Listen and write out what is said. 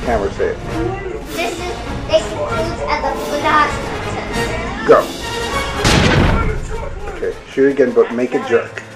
camera say it. This includes the plasma. Go. Okay, shoot again, but make it jerk.